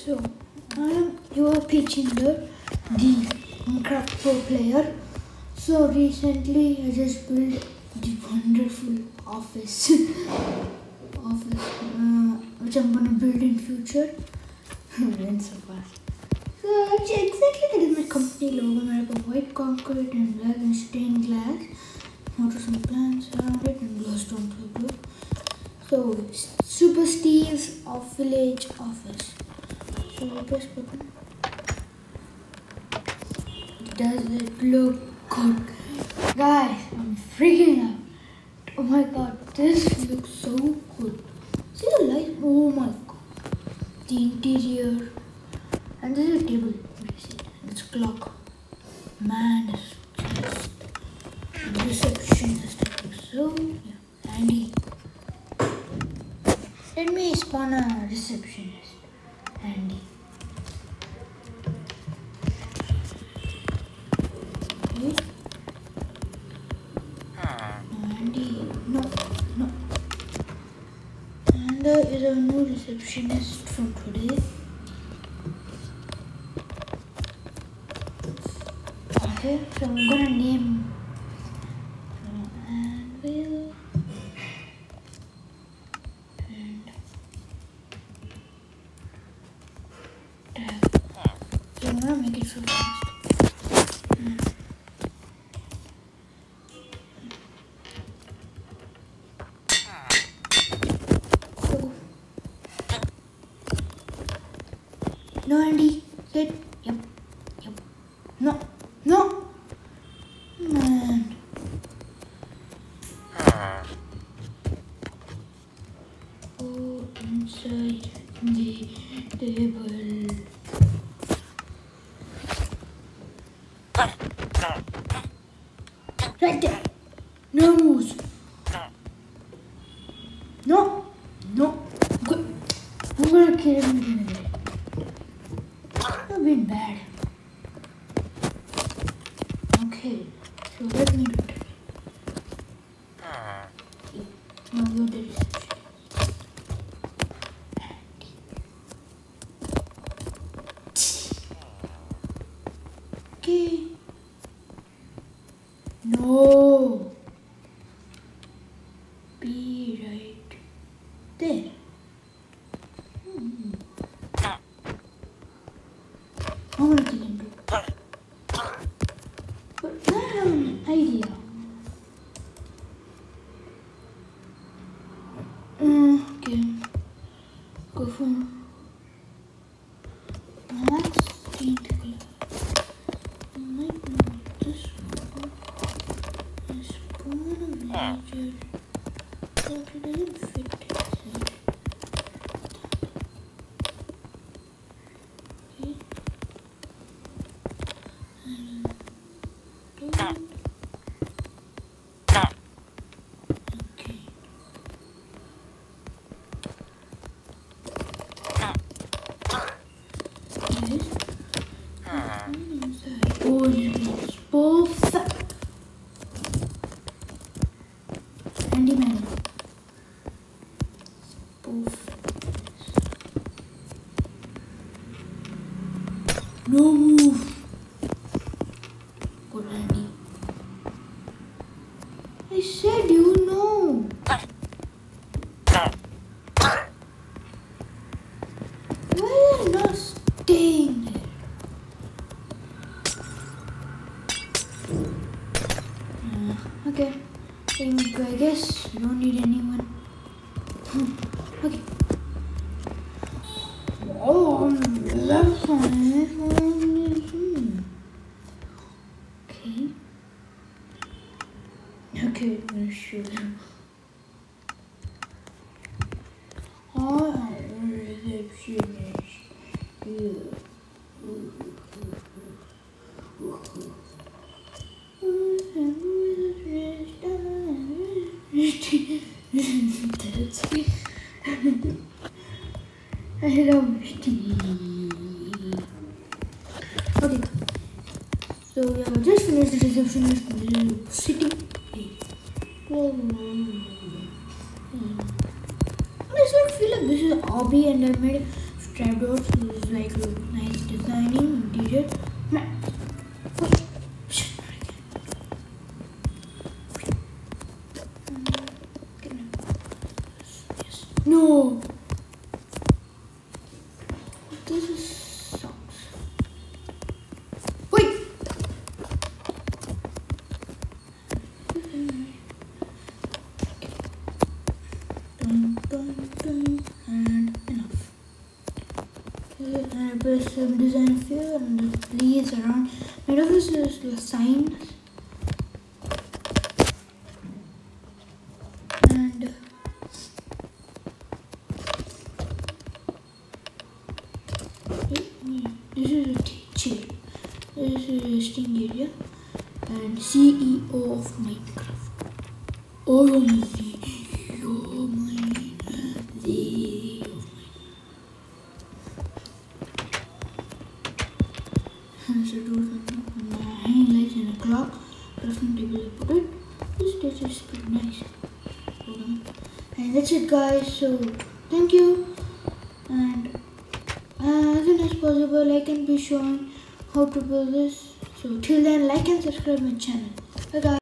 So, I am your Pitchinder, the Minecraft Pro player. So, recently I just built the wonderful office, which I'm gonna build in future. And so fast. So, exactly that is my company logo made up of white concrete and black and stained glass. Water some plants around it and glowstone to glue. So, Super Steve's village office. So I press button. Does it look good? Guys, I'm freaking out. Oh my god, this looks so good. See the light? Oh my god. The interior. And this is a table. It's clock. Man, it's just the reception system. So yeah, Andy. Let me spawn a receptionist. Andy. Okay. No, Andy. No. And there is a new receptionist from today. Okay, so I'm gonna name Anvil and tag. So I'm gonna make it so fast. No, Andy, sit. Yep. No. Man. Go inside the table. Right there. No moves. No. Good. I'm gonna kill him again. You've been bad. Okay, so let me do it. Now go to the reception. Okay. No. Be right there. I want to kill him too. But I have an idea. Okay. Go for max paint color. I might not this one. I spawn a villager. But it doesn't fit inside. Okay. Oh, it's perfect. Andy man. Perfect. No move. Good, Andy. I said you know. Why are you not staying there? Okay, I guess you don't need anyone. Okay. Oh, that's nice. Okay, I'm gonna show you. I am a receptionist. I love Steve. Okay, so yeah, just finished the receptionist sitting. This would feel like this is a hobby and I made trapdoors. This is like a nice designing interior. No, this is sucks. Wait. And enough. I press some design here and the leaves around. Made of this is the signs. And this is a teacher. This is a resting area. And CEO of Minecraft. Oh, you're my CEO of Minecraft. CEO of Minecraft. So do hanging lights and a clock. Crafting table I put it. This is pretty nice. Hold on. And that's it, guys. So thank you. And as soon as possible, I can be showing how to build this. So till then, like and subscribe my channel. Bye guys.